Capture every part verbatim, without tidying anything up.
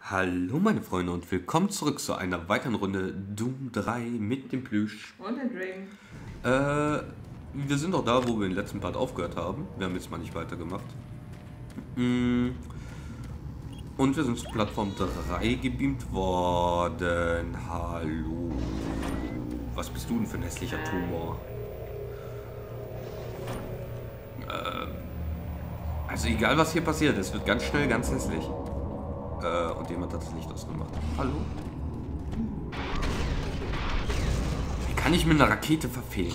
Hallo meine Freunde und willkommen zurück zu einer weiteren Runde Doom drei mit dem Plüsch. Und den Dragon. Äh, wir sind doch da, wo wir den letzten Part aufgehört haben. Wir haben jetzt mal nicht weitergemacht. Und wir sind zu Plattform drei gebeamt worden. Hallo. Was bist du denn für ein hässlicher Tumor? Äh, also egal was hier passiert, es wird ganz schnell ganz hässlich. Äh, und jemand hat das Licht ausgemacht. Hallo? Wie kann ich mit einer Rakete verfehlen?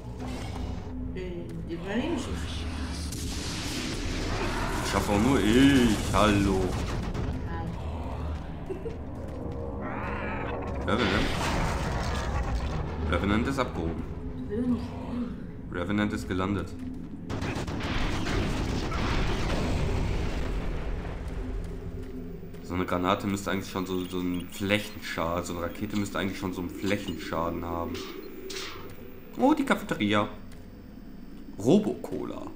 Den Überlebensschuss. Ich schaffe auch nur ich. Hallo. Revenant. Revenant ist abgehoben. Revenant ist gelandet. So eine Granate müsste eigentlich schon so, so einen Flächenschaden, so eine Rakete müsste eigentlich schon so einen Flächenschaden haben. Oh, die Cafeteria. Robo-Cola.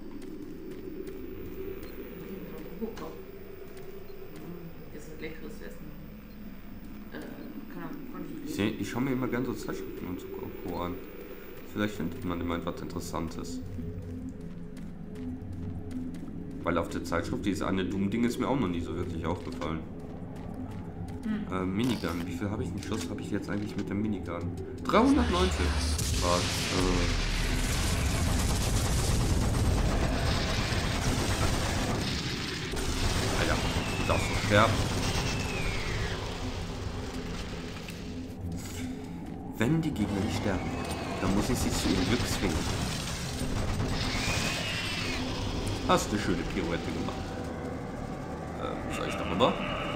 Das ist leckeres Essen. Äh, keine Ahnung. Ich, seh, ich schaue mir immer gerne so Zeitschriften und so an. Vielleicht findet man immer etwas Interessantes. Weil auf der Zeitschrift dieses eine Doom-Ding ist mir auch noch nie so wirklich aufgefallen. Hm. Äh, Minigun. Wie viel habe ich einen Schuss habe ich jetzt eigentlich mit dem Minigun? dreihundertneunzig. Was? Äh Alter, du darfst doch sterben. Wenn die Gegner nicht sterben, dann muss ich sie zu ihrem Glück zwingen. Hast eine schöne Pirouette gemacht. Ähm, soll ich darüber?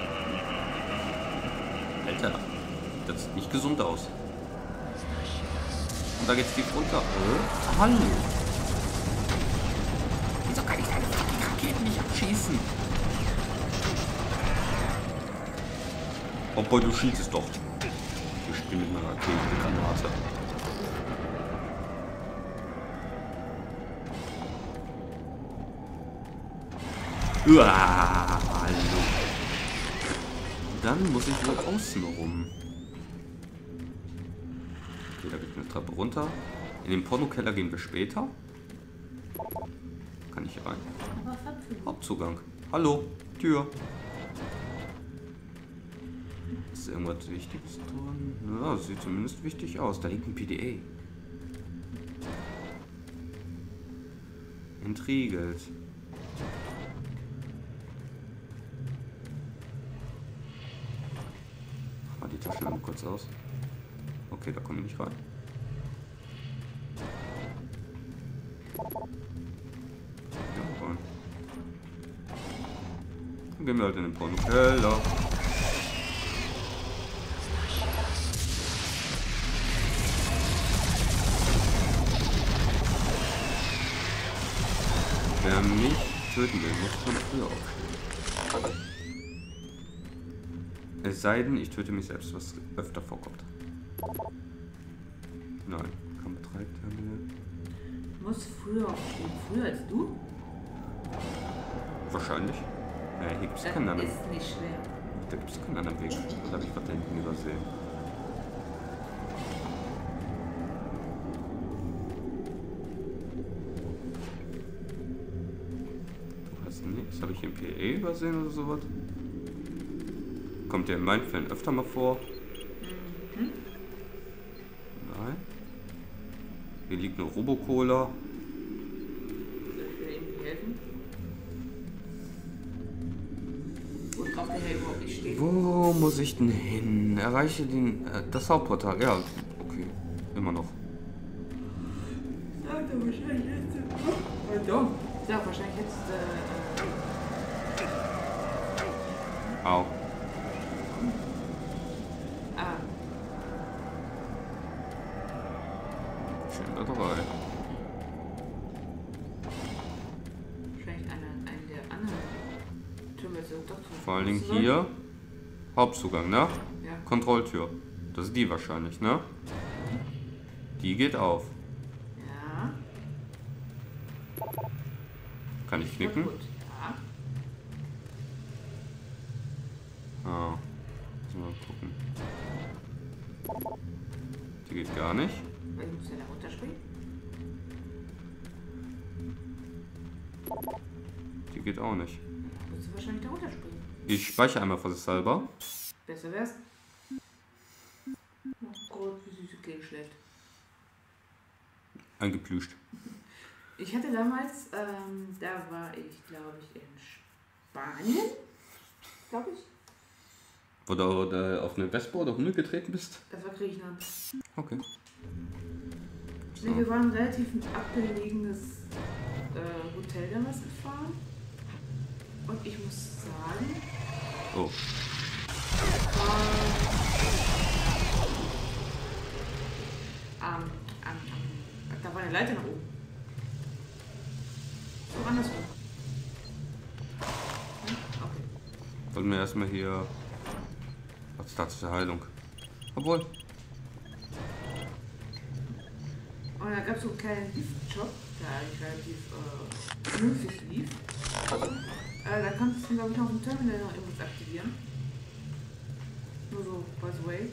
Alter, das sieht nicht gesund aus. Und da geht's tief runter. Äh? Hallo. Wieso kann ich deine fucking Raketen nicht abschießen? Obwohl, du schießt doch. Ich spiele mit einer Raketengranate. Uah, hallo. Dann muss ich wohl außen rum. Okay, da geht eine Treppe runter. In den Pornokeller gehen wir später. Kann ich hier rein? Hauptzugang. Hallo, Tür. Ist irgendwas Wichtiges drin? Ja, sieht zumindest wichtig aus. Da liegt ein P D A. Entriegelt. Die Taschenlampe kurz aus. Okay, da komme ich nicht rein. Ja, rein. Dann gehen wir halt in den Pornokeller. Wer mich töten will, muss schon früher aufstehen. Es sei denn, ich töte mich selbst, was öfter vorkommt. Nein, kann betreibt Du musst früher aufstehen. Früher als du? Wahrscheinlich. Ja, hier gibt es Das keinen anderen. ist nicht schwer. Da gibt es keinen anderen Weg. Da habe ich was da hinten übersehen. Du hast nichts. Habe ich hier ein P E übersehen oder sowas? Kommt der in meinen Fällen öfter mal vor? Mhm. Nein. Hier liegt eine Robo-Cola. Soll ich dir irgendwie helfen? Wo drauf der Helm überhaupt nicht steht? Wo muss ich denn hin? Erreiche den, äh, das Hauptportal. Ja, okay. Immer noch. Sagt er wahrscheinlich jetzt. Oh, doch. Sag wahrscheinlich jetzt. Äh, Au. ah. Schön da drei. Vielleicht einer, einen der anderen Türme ist doch zu. Vor allen Dingen hier. Hauptzugang, ne? Ja. Kontrolltür. Das ist die wahrscheinlich, ne? Die geht auf. Ja. Kann ich knicken? Gut. Ja. Ah. gucken. Die geht gar nicht. Weil ich muss ja da runterspringen. Die geht auch nicht. Da musst du wahrscheinlich da runterspringen. Ich speichere einmal vorsichtshalber. Besser wär's. Oh Gott, wie süß geht schlecht. Eingeplüscht. Ich hatte damals, ähm, da war ich, glaube ich, in Spanien. Glaube ich. Wo du da auf eine Wespe oder Hunde getreten bist? Das war Griechenland. Okay. Nee, wir waren relativ ein abgelegenes äh, Hotel damals gefahren. Und ich muss sagen, Oh. das war ähm, ähm, ähm, da war eine Leiter nach oben. So andersrum. Hm? Okay. Sollten wir erstmal hier. Was ist das zur Heilung? Obwohl. Und da gab es so einen kleinen Liftshop, der eigentlich relativ äh, vernünftig lief. Äh, da kannst du, glaube ich, noch im Terminal noch irgendwas aktivieren. Nur so, by the way.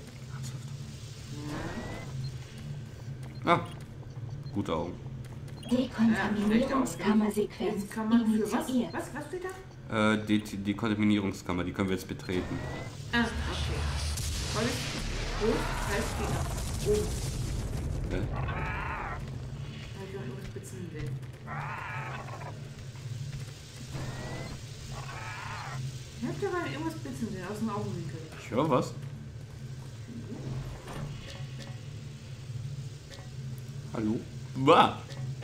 Ja. Ah. Gute Augen. Dekontaminierungskammersequenz Jetzt kann man für was? initiiert. Was? Was steht da? Äh, die, die Kontaminierungskammer, die können wir jetzt betreten. Ah, okay. Soll ich? Hoch, heißt geht nach oben. Okay. Weil ich noch irgendwas spitzen will. Ich hab da mal irgendwas spitzen sehen, aus dem Augenwinkel. Ich höre was. Hallo? Bah!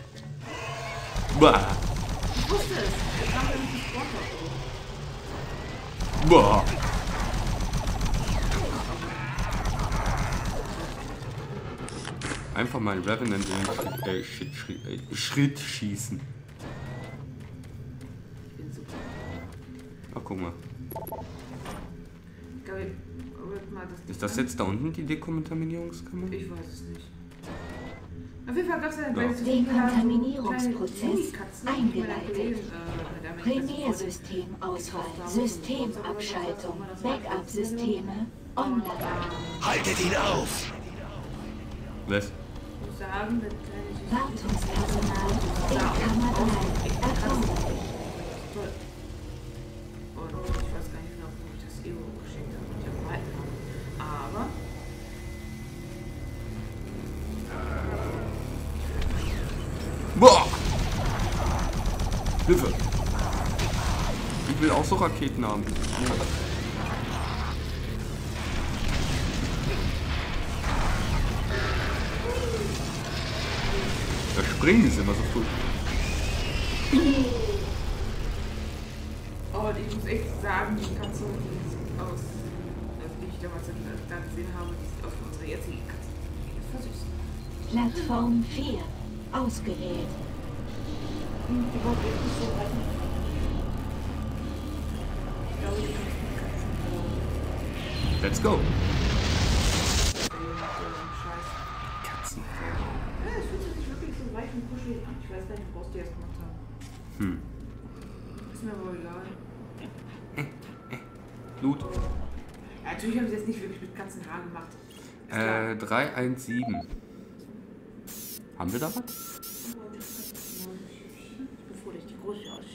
Bah! Ich wusste es. Jetzt haben wir nicht gesprochen. Bah! Einfach mal Revenant in äh, Schritt, Schritt, äh, Schritt schießen. Ich bin super. Ach, guck mal. Ich glaube, ich würde mal das. Ist das jetzt da unten die Dekontaminierungskammer? Ich weiß es nicht. Auf jeden Fall gab es ja Ja. Dekontaminierungsprozess eingeleitet. Primärsystemauswahl, Systemabschaltung, Backup-Systeme online. Haltet ihn auf! Was? Ich muss sagen, das kleine Wartungspersonal in Kammer drei erforderlich. Toll. Und ich weiß gar nicht genau, wo ich das Ego geschickt habe. Ich habe behalten habe. Aber. Boah! Hilfe! Ich will auch so Raketen haben. Da springen die immer so früh. Und ich muss echt sagen, die Katze, die sieht aus, also die ich damals da gesehen habe, die sieht aus wie unsere jetzige Katze. Die ist voll süß. Plattform vier ausgewählt. Die war wirklich so weit. Ich glaube, die Katzen. Let's go! Scheiß. Katzen. Ja, es fühlt sich wirklich so weich und kuschelig an. Ich weiß gar nicht, woraus die das gemacht haben. Hm. Ist mir aber egal. Blut. Ja, natürlich haben sie jetzt nicht wirklich mit Katzenhaaren gemacht. Ist klar. Äh, drei eins sieben. Haben wir da was? Bevor ich die große aus.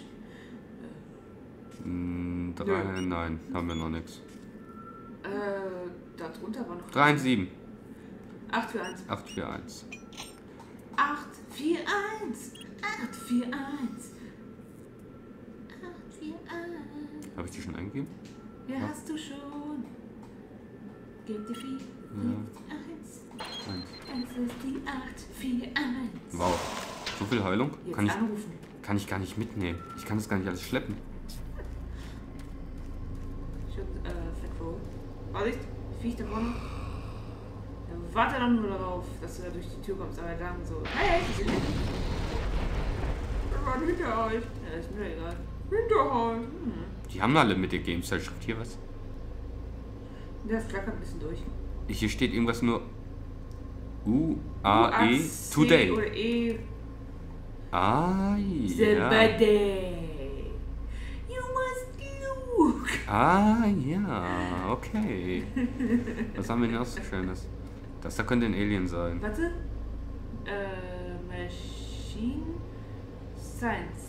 Hm, drei, nein, haben wir noch nichts. Äh, da drunter war noch. drei eins sieben. acht vier eins. acht vier eins. acht vier eins. acht vier eins. acht vier eins. Habe ich die schon eingegeben? Ja, Ja. hast du schon. Gib die vier eins. Eins. Es ist die acht vier eins. Wow. So viel Heilung? Jetzt Kann ich, anrufen. kann ich gar nicht mitnehmen. Ich kann das gar nicht alles schleppen. Should, äh, Fat-Roll. Vorsicht, Viech da vorne. Ja, warte dann nur darauf, dass du da durch die Tür kommst, aber dann so, hey, wir sind hinten. Wir waren hinter euch. Ja, ist mir egal. Hinter euch. Hm. Die haben alle mit der Games-Zeitschrift hier was. Der flackert ein bisschen durch. Hier steht irgendwas nur U A E C Today. Oder E. Ah, The ja. birthday. You must look. Ah, ja, okay. Was haben wir denn noch so Schönes? Das da könnte ein Alien sein. Warte. Äh, Machine Science.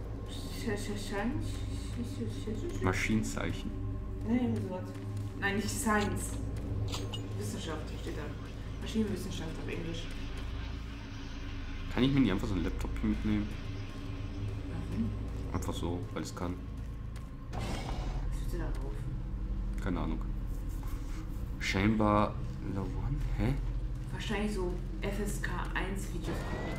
Maschinenzeichen. Nein, so was. Nein, nicht Science. Wissenschaft steht da. Maschinenwissenschaft auf Englisch. Kann ich mir nicht einfach so einen Laptop hier mitnehmen? Mhm. Einfach so, weil es kann. Was steht da drauf? Keine Ahnung. Chamber One? Hä? Wahrscheinlich so F S K eins Videos gucken.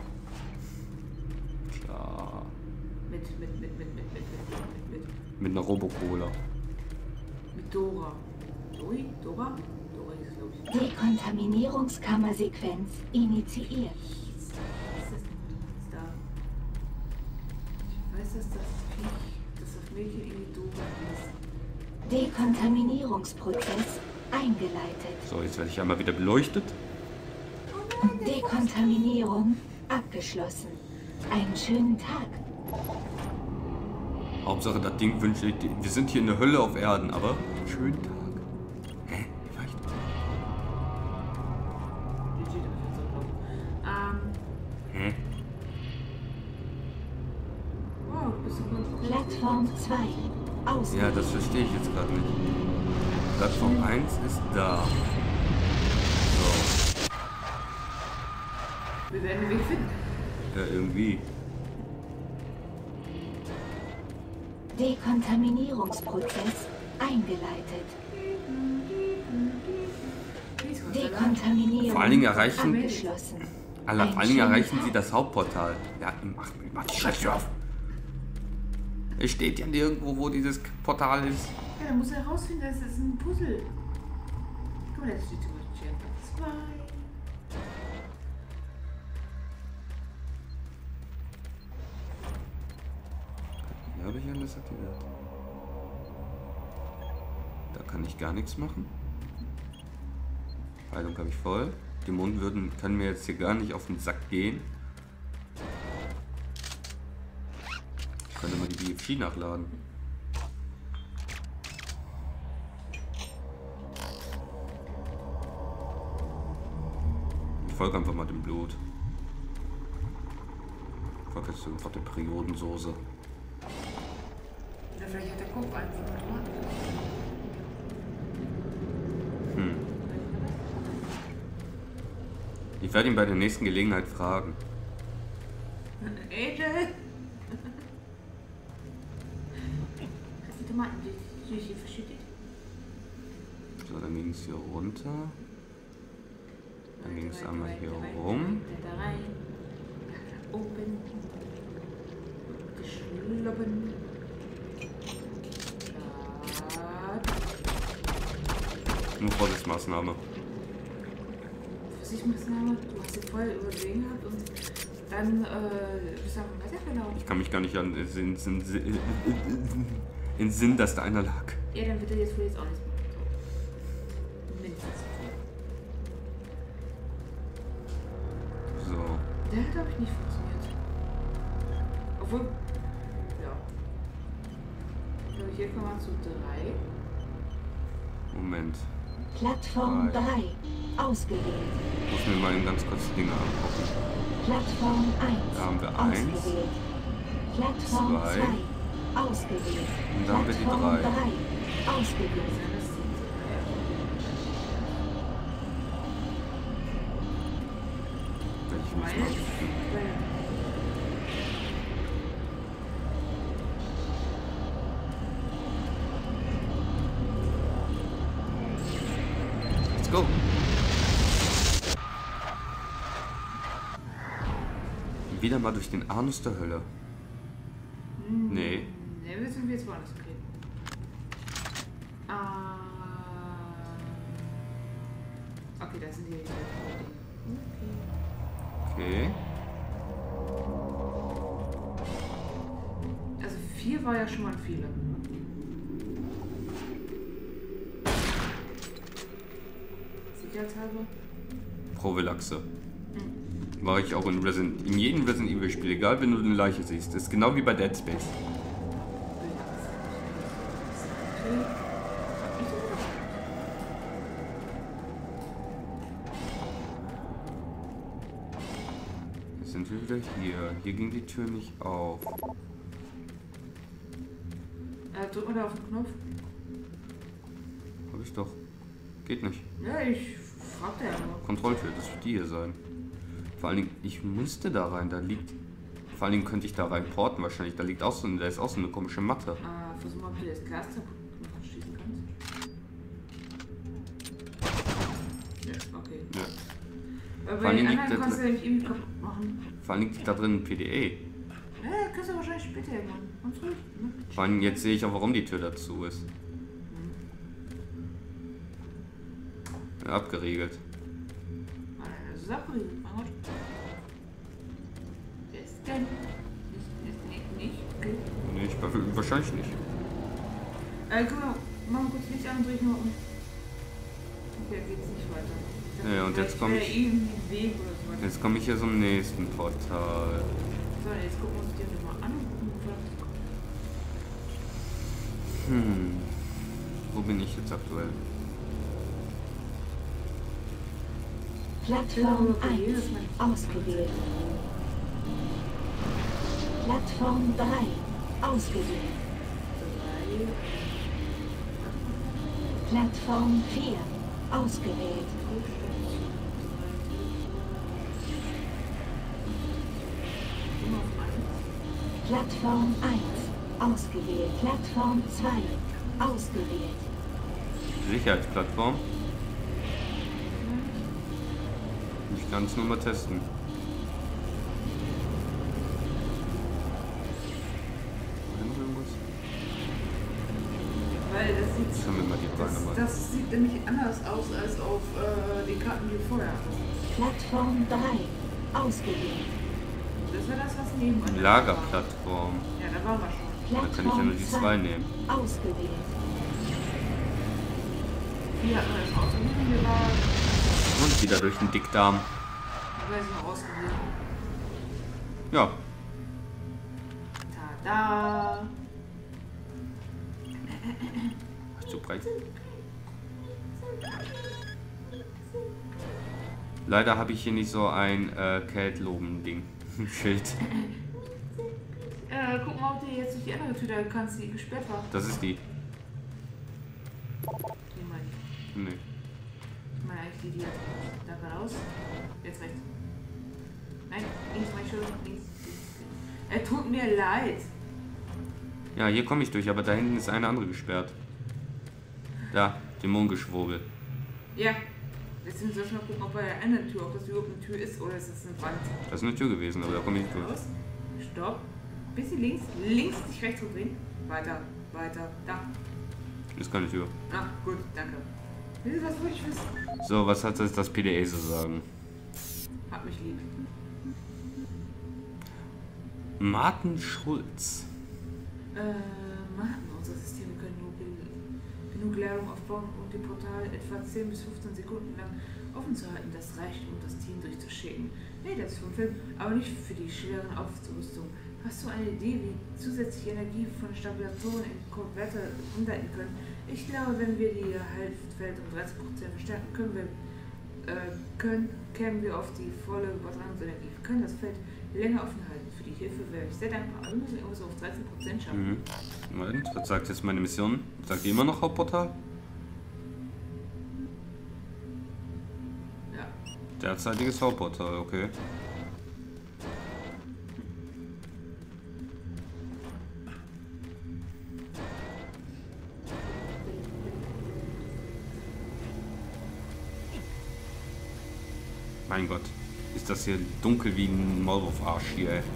Klar. Mit, mit, mit, mit, mit, mit, mit, mit, mit. Mit einer Robocola. Mit Dora. Dori? Dora? Dora ist, glaube ich. Dekontaminierungskammersequenz initiiert. Was ist das denn da? Ich weiß, dass das Viech, dass das Mädchen irgendwie Dora ist. Dekontaminierungsprozess eingeleitet. So, jetzt werde ich einmal wieder beleuchtet. Dekontaminierung abgeschlossen. Einen schönen Tag. Hauptsache, das Ding wünsche ich. Wir sind hier in der Hölle auf Erden, aber schönen Tag. Hä? Vielleicht. Ähm. Hä? Wow, du bist so gut. Plattform zwei. Aus. Ja, das verstehe ich jetzt gerade nicht. Plattform eins ist da. So. Wir werden den Weg finden. Ja, irgendwie. Dekontaminierungsprozess eingeleitet. Dekontaminierung Vor allen Dingen erreichen, abgeschlossen. alle, vor allen Dingen erreichen sie das Hauptportal. Ja, mach, mach die Scheiße auf. Es steht ja nirgendwo, wo dieses Portal ist. Ja, dann muss er herausfinden, das ist ein Puzzle. Guck mal, da steht Chamber zwei. Hier habe ich alles aktiviert. Da kann ich gar nichts machen. Heilung habe ich voll. Die Mondwürden können mir jetzt hier gar nicht auf den Sack gehen. Ich könnte mal die B F G nachladen. Ich folge einfach mal dem Blut. Ich folge jetzt einfach der Periodensoße. Ja, vielleicht hat der Kopf einfach gemacht. Hm. Ich werde ihn bei der nächsten Gelegenheit fragen. Angel! Hast die Tomaten die Süße verschüttet? So, dann ging es hier runter. Dann ging es einmal hier rum. Da rein. Nach oben. Geschloppen. Nur Vorsichtsmaßnahme. Vorsichtsmaßnahme? Du hast sie voll übersehen gehabt und dann äh, bist du auf dem weitergelaufen. Ich kann mich gar nicht an den Sinn, Sinn, Sinn, in Sinn, dass da einer lag. Ja, dann wird er jetzt wohl jetzt auch nichts machen. So. Mindestens. So. Der hat, glaube ich, nicht funktioniert. Obwohl, ja. Ich glaube, hier kommen wir zu drei. Moment. Plattform Drei. drei. Ausgewählt. Ich muss mir mal eben ganz kurz die Dinge angucken. Plattform eins. Da haben wir eins. Ausgewählt. Plattform Zwei. zwei. Ausgewählt. Und da haben wir die Plattform drei. drei. Ausgewählt. Ich muss mal. Let's go. Wieder mal durch den Anus der Hölle. Nee. Ne, wir sind jetzt woanders okay. Ah. Okay, das sind die. Okay. Okay. Also vier war ja schon mal ein Fehler. Sicherheitshalber. Prophylaxe. War ich auch in Resident, in jedem Resident Evil Spiel, egal wenn du eine Leiche siehst. Das ist genau wie bei Dead Space. Okay. Sind wir wieder hier? Hier ging die Tür nicht auf. Äh, drück mal da auf den Knopf. Hab ich doch. Geht nicht. Ja, ich fragte ja noch. Kontrolltür, das wird die hier sein. Vor allen Dingen, ich müsste da rein, da liegt... Vor allen Dingen könnte ich da rein porten wahrscheinlich. Da liegt auch so, da ist auch so eine komische Matte. Äh, versuch mal, ob du das Glas noch schießen kannst. Ja, okay. Ja. Aber Vor bei allem den liegt anderen da kannst du nämlich eben kaputt machen. Vor allem liegt da drin ein P D E. Ja, kannst du wahrscheinlich später irgendwann. Ganz ruhig. Ne? Vor allem jetzt sehe ich auch, warum die Tür dazu ist. Ja, abgeriegelt. Ah, das ist abgeriegelt, mein Gott. Wer ist denn? Ist, ist nicht, nicht? Okay. Nee, ich, wahrscheinlich nicht. Äh, guck mal, mach mal kurz Licht an und dreh ich mal um. Okay, geht's nicht weiter. Das Ja, und jetzt komme ich. irgendwie Weg oder so weiter. Jetzt komme ich hier zum nächsten Portal. So, jetzt gucken wir uns die mal an und gucken, wo das kommt. Hm. Wo bin ich jetzt aktuell? Plattform eins ausgewählt. Plattform drei ausgewählt. Drei. Plattform vier ausgewählt. Immer auf eins. Plattform eins ausgewählt. Plattform zwei ausgewählt. Sicherheitsplattform. Ich kann es nur mal testen. War noch irgendwas? Weil das sieht, Schauen wir mal die Beine das, mal. das sieht nämlich anders aus als auf äh, den Karten, die wir vorher hatten. Plattform drei ausgewählt. Das war das, was nebenan war. Lagerplattform. Ja, da waren wir schon. Da kann ich ja nur die zwei nehmen. Ausgewählt. Hier hatten wir das ausgewählt. Wir waren, Und wieder durch den Dickdarm. da weiß ich noch ausgewählt. Ja, Tada! ach, zu breit. Leider habe ich hier nicht so ein äh, Kältloben-Ding. Schild. Äh, guck mal, ob du jetzt durch die andere Tür da kannst, die gesperrt war. Das ist die. Die meine ich. Nee. Ich meine eigentlich die, die jetzt da geradeaus. Jetzt rechts. Nein, links, mein Schuld, links. Er tut mir leid. Ja, hier komme ich durch, aber da hinten ist eine andere gesperrt. Da, Dämonengeschwurbel. Ja. Deswegen soll ich mal gucken, ob bei der anderen Tür, ob das überhaupt eine Tür ist oder ist es eine Wand. Das ist eine Tür gewesen, aber da komme ich nicht durch. Raus. Stopp. Bisschen links. Links sich rechts drehen. Weiter. Weiter. Da. Ist keine Tür. Ah, gut, danke. Wisst ihr, was wollte ich wissen? So, was hat jetzt das P D A zu sagen? Hab mich lieb. Martin Schulz. Äh, Mann, unsere Systeme können nur gen- genug Ladung aufbauen, um die Portal etwa zehn bis fünfzehn Sekunden lang offen zu halten. Das reicht, um das Team durchzuschicken. Nee, das ist vom Film, aber nicht für die schweren Aufrüstung. Hast du eine Idee, wie zusätzliche Energie von Stabilisatoren in Konverter umleiten können? Ich glaube, wenn wir die Haltfeld um dreißig Prozent verstärken, können wir, äh, können, kämen wir auf die volle Übertragungsenergie. Wir können das Feld länger offen halten. Für die Hilfe wäre ich sehr dankbar. Aber wir müssen irgendwas auf dreizehn Prozent schaffen. Mhm. Moment, was sagt jetzt meine Mission? Sagt die immer noch Hauptportal? Ja. Derzeitiges Hauptportal, okay. Mein Gott, ist das hier dunkel wie ein Maulwurf-Arsch hier, ey.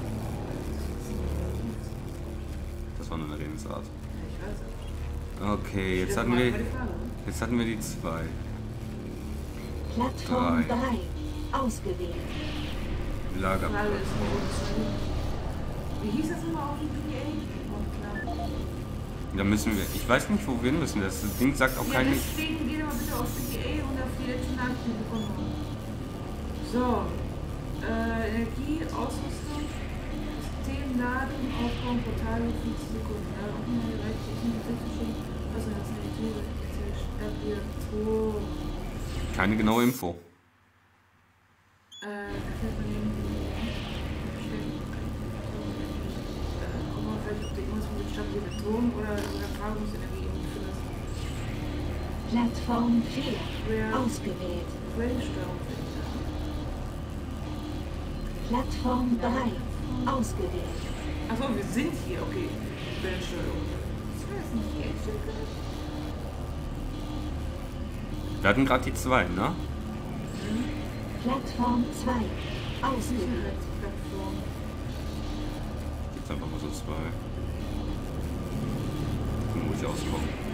Das war nur eine Redensart. Ich weiß es. Okay, jetzt hatten wir, jetzt hatten wir die zwei. Plattform Drei. drei ausgewählt. Lager. Frage ist nur, wie hieß das immer auf dem P D A? Oh, klar. Da müssen wir, ich weiß nicht, wo wir hin müssen. Das Ding sagt auch Ja, keine. deswegen geh doch mal bitte auf P D A und auf die letzten Nachrichten, die wir bekommen haben. So, äh, Energie, Ausrüstung, System, Laden, Aufbau, Portale, fünfzig Sekunden. Ja, auch mal die rechtlichen Betriebsstellen, also das ist eine Stabilation. Keine genaue Info. Äh, da fällt man irgendwie. Strom oder Übertragungsenergie findest. Plattform vier. Ja. Ausgewählt. Quellensteuerung. Plattform drei. Ausgewählt. Achso, wir sind hier, okay. Quellensteuerung. Ich weiß nicht, hier ist Wir hatten gerade die zwei, ne? Plattform zwei. Ausgewählt. Sicherheitsplattform. Jetzt einfach mal so zwei. Dann muss ich auskommen.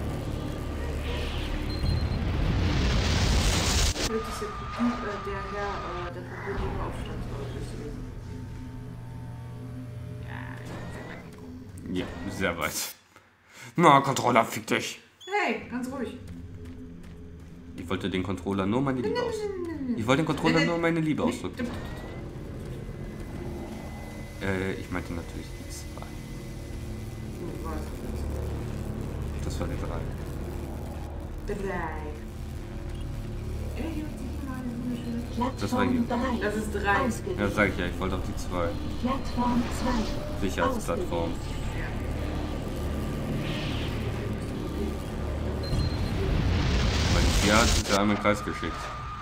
Vielleicht ist der, äh, der Herr, äh, der Probleme Aufstand gewesen. Ja, Ja, sehr weit. Na, Controller, fick dich. hey, ganz ruhig. Ich wollte den Controller nur meine Liebe aus. Ich wollte den Controller nur meine Liebe ausdrücken. Äh, ich meinte natürlich die zwei. Das war der drei. Drei. Ja, hier hat sich mal eine wunderschöne. Das war hier. Plattform drei. Das ist drei. Ausgewählt. Ja, sag ich ja, ich wollte auch die zwei. Plattform zwei. Sicherheitsplattform. Weil die vier hat sich ja einmal im Kreis geschickt.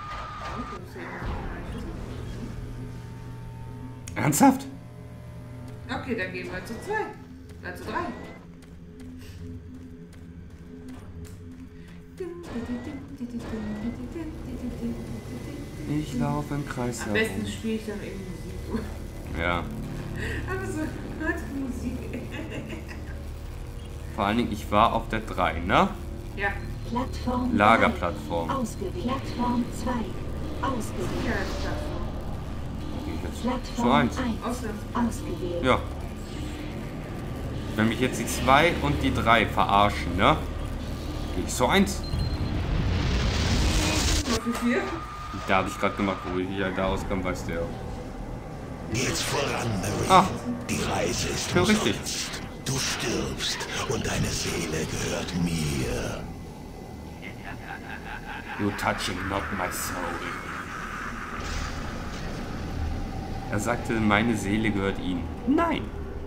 Ernsthaft? Okay, dann gehen wir zu zwei. Dann zu drei. Ich laufe im Kreis Am besten herum. spiele ich dann irgendwie Musik. Ja. Aber so hört Musik. Vor allen Dingen, ich war auf der drei, ne? Ja, Plattform Lagerplattform. drei. Ausgewählt. Plattform zwei. Ausgewählt. Sicherheitsplattform. Gehe ich jetzt zu Plattform eins. eins. Auslands. Ausgewählt. Ja. Wenn mich jetzt die zwei und die drei verarschen, ne? Gehe ich zu eins. Noch für vier. Da habe ich gerade gemacht, wo ich ja da rauskam, weiß der. Geht's voran, Mary. Ah, Die Reise ist schon richtig. umsonst. Du stirbst und deine Seele gehört mir. You touching not my soul. Er sagte, meine Seele gehört ihm. Nein.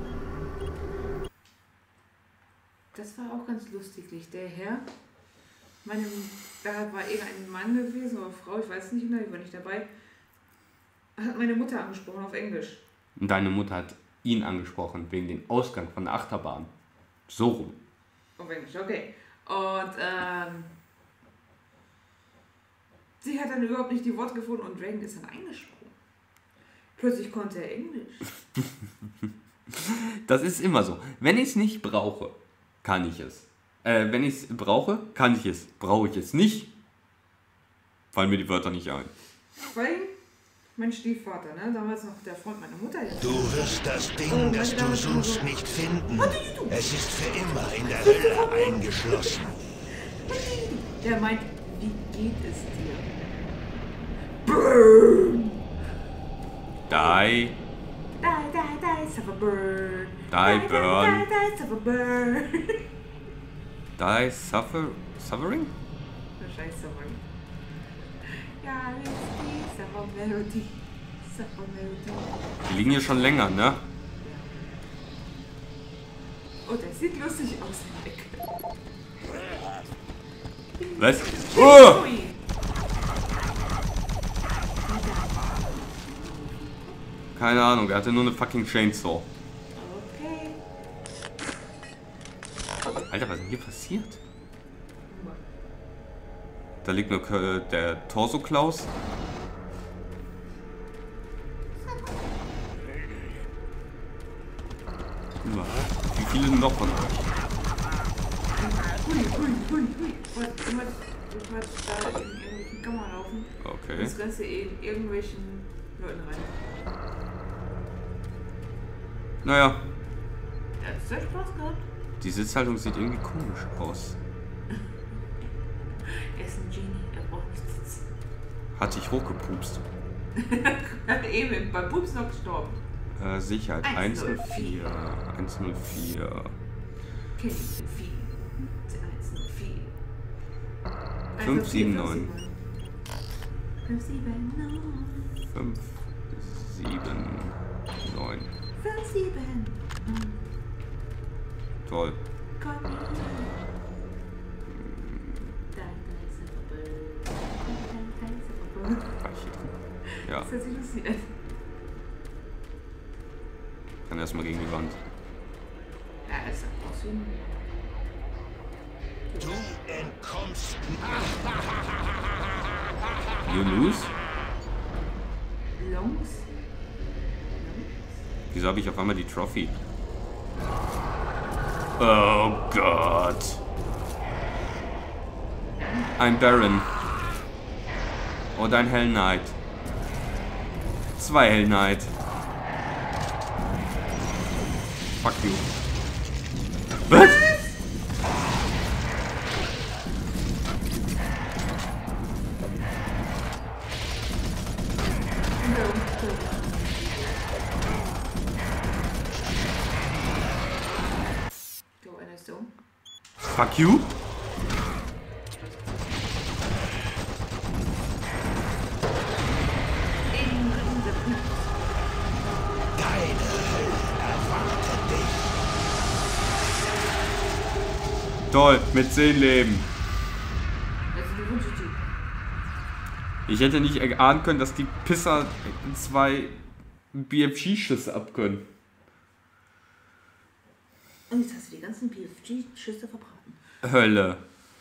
Das war auch ganz lustig. Der Herr, meine, da war irgendein Mann gewesen oder Frau, ich weiß nicht mehr, ich war nicht dabei, hat meine Mutter angesprochen auf Englisch. Und deine Mutter hat ihn angesprochen, wegen dem Ausgang von der Achterbahn. So rum. Auf Englisch, okay. Und ähm, sie hat dann überhaupt nicht die Worte gefunden und Dragon ist dann eingesprungen. Plötzlich konnte er Englisch. Das ist immer so. Wenn ich es nicht brauche, kann ich es. Äh, wenn ich es brauche, kann ich es. Brauche ich es nicht, fallen mir die Wörter nicht ein. Weil mein Stiefvater, ne, damals noch der Freund meiner Mutter. Jetzt. Du wirst das Ding, das du suchst, nicht finden. Es ist für immer in der Hölle eingeschlossen. Der meint, wie geht es dir? Burn! Die. Die, die, die, suffer burn. Die, burn. Die, die, suffer burn. Die suffer... Suffering? Scheiß Suffering. Ja, wie ist die Suffer Melody? Suffer Melody. Die liegen hier schon länger, ne? Oh, der sieht lustig aus im Eck. Was? Oh! Ui. Keine Ahnung, er hatte nur eine fucking Chainsaw. Okay. Alter, was ist denn hier passiert? Da liegt nur äh, der Torso Klaus. Wie viele noch von euch? Hui, hui, hui, hui. Ich wollte ich wollte- ich wollte da in irgendwelchen Kammern laufen. Okay. Das Ganze in irgendwelchen Leuten rein. Naja, Ja, das hat Spaß gehabt. die Sitzhaltung sieht irgendwie komisch aus. Er ist ein Genie, er braucht nicht sitzen. Hat sich hochgepupst. Eben, beim Pups noch gestorben. Äh, Sicherheit eins null eins null vier. eins null vier. Kenn ich den viel. eins null vier. fünf sieben neun. fünf sieben neun. fünf sieben neun. fünf sieben neun. Toll. Ja. Das hört sich lustig an. Dann erstmal gegen die Wand. Ja, das ist auch so. Du entkommst. You lose? Longs? Wieso habe ich auf einmal die Trophy? Oh Gott. Ein Baron. Oder ein Hell Knight. Zwei Hell Knight. Fuck you. Was? So, einer ist so. Fuck you? Deine Hölle erwartet dich. Toll, mit zehn Leben. Das ist die Wunschtyp. Ich hätte nicht erahnen können, dass die Pisser zwei B F G-Schüsse abkönnen. Und jetzt hast du die ganzen B F G-Schüsse verbraten. Hölle.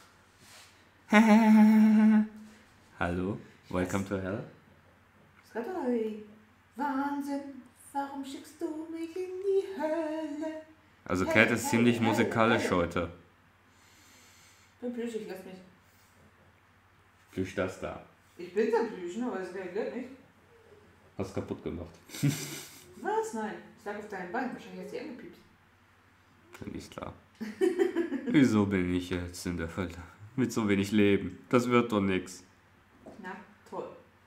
Hallo, welcome to hell. Skatoi. Wahnsinn, warum schickst du mich in die Hölle? Also Cat ist ziemlich musikalisch heute. Ich bin plüschig, lass mich. Plüsch das da. Ich bin der Plüschen, aber es reagiert nicht. Hast kaputt gemacht. Was? Nein. Ich lag auf deinem Bein. Wahrscheinlich hast du die angepiepst. Nicht klar. Wieso bin ich jetzt in der Hölle? Mit so wenig Leben. Das wird doch nix. Na, toll.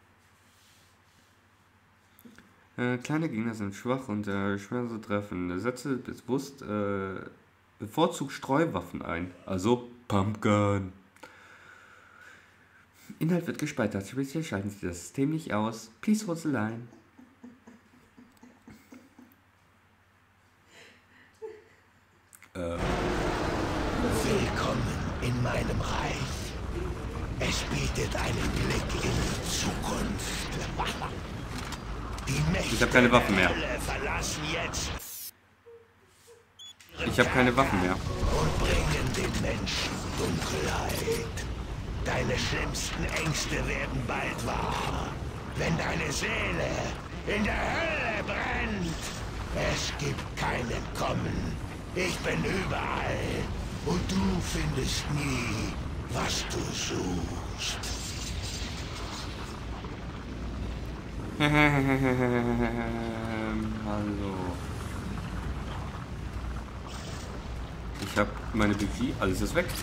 Äh, kleine Gegner sind schwach und äh, schwer zu treffen. Setze bewusst äh, bevorzugt Streuwaffen ein. Also Pumpgun. Inhalt wird gespeichert. Speziell schalten Sie das System nicht aus. Please hold the line. Äh. Willkommen in meinem Reich. Es bietet einen Blick in die Zukunft. Die Mächte Ich habe keine Waffen mehr. der Hölle verlassen jetzt Ich habe keine Waffen mehr. und bringen den Menschen Dunkelheit. Deine schlimmsten Ängste werden bald wahr, wenn deine Seele in der Hölle brennt. Es gibt kein Entkommen. Ich bin überall und du findest nie, was du suchst. Ähm, hallo. Ich habe meine B G, alles ist weg.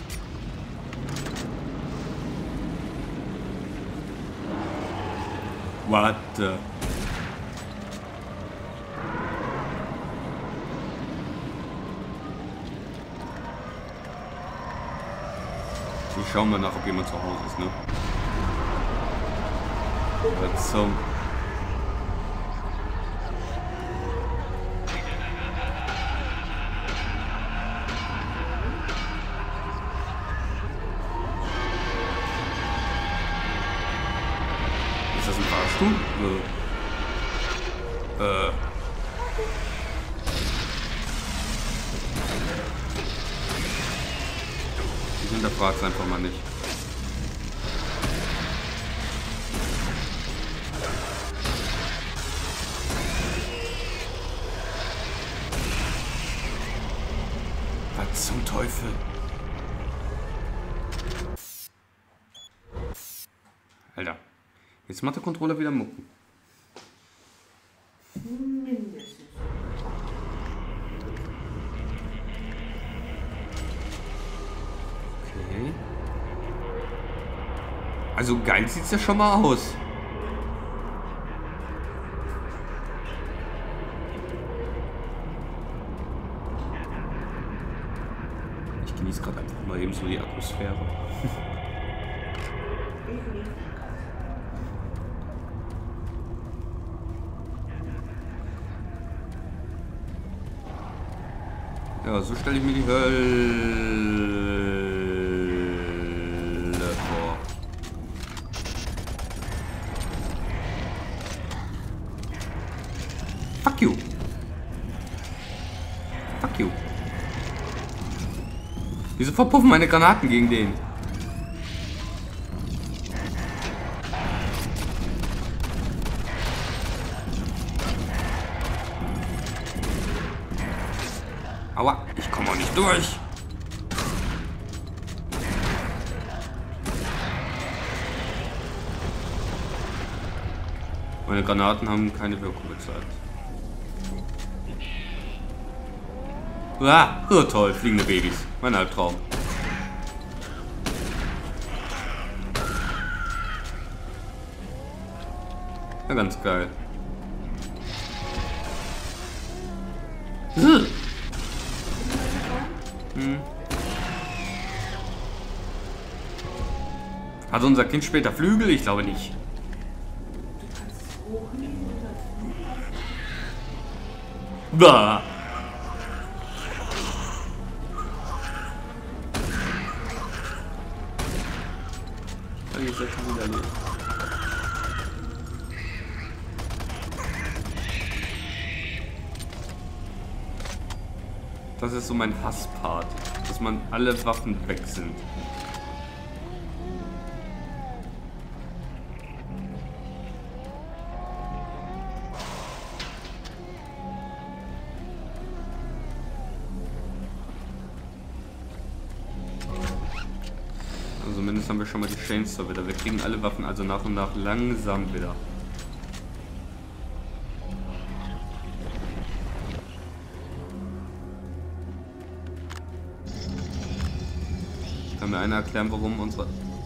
What the? Ich schau mal nach, ob jemand zu Hause ist, ne? Was zum... Ist das ein Fahrstuhl? Äh. Äh. Ich hinterfrag's einfach mal nicht. Was zum Teufel? Alter. Jetzt macht der Controller wieder Mucken. Mindestens. Okay. Also geil sieht's ja schon mal aus. Ich genieße gerade einfach mal eben so die Atmosphäre. Ja, so stelle ich mir die Hölle vor. Fuck you. Fuck you. Wieso verpuffen meine Granaten gegen den? Aua, ich komme auch nicht durch. Meine Granaten haben keine Wirkung gezeigt. Ah, oh toll, fliegende Babys. Mein Albtraum. Ja, ganz geil. Hm. Hat unser Kind später Flügel? Ich glaube nicht. Bah. Das ist so mein Hasspart, dass man alle Waffen weg sind. Also zumindest haben wir schon mal die Chainsaw wieder. Wir kriegen alle Waffen also nach und nach langsam wieder. Kann mir einer erklären, warum unsere...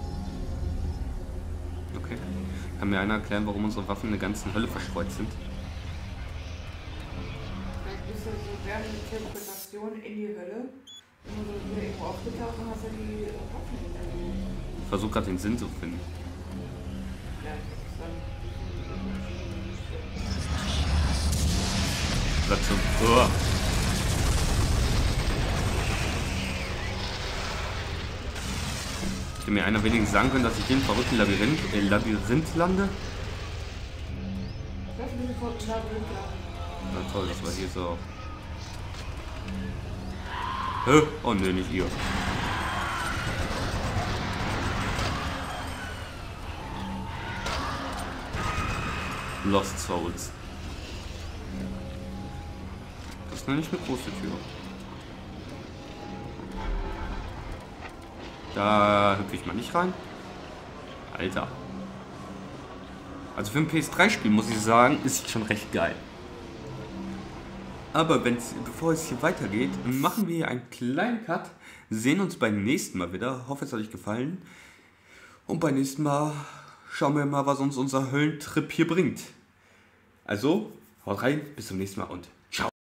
Okay. Kann mir einer erklären, warum unsere Waffen in der ganzen Hölle verstreut sind? Vielleicht bist du so während der Teleportation in die Hölle. Wenn du so irgendwo aufgetaucht und hast du die Waffen nicht erledigt. Ich versuche gerade den Sinn zu finden. Ja, das ist dann... Was zum... Oh. Hätte mir einer wenigstens sagen können, dass ich hier im verrückten Labyrinth, äh, Labyrinth lande? Ich weiß nicht, wie sofort ein Labyrinth landen. Na toll, das war hier so. Hä? Oh ne, nicht ihr. Lost Souls. Das ist noch nicht eine große Tür. Da hüpfe ich mal nicht rein. Alter. Also für ein P S drei Spiel muss ich sagen, ist schon recht geil. Aber wenn's, bevor es hier weitergeht, machen wir hier einen kleinen Cut. Sehen uns beim nächsten Mal wieder. Hoffe, es hat euch gefallen. Und beim nächsten Mal schauen wir mal, was uns unser Höllentrip hier bringt. Also, haut rein, bis zum nächsten Mal und ciao.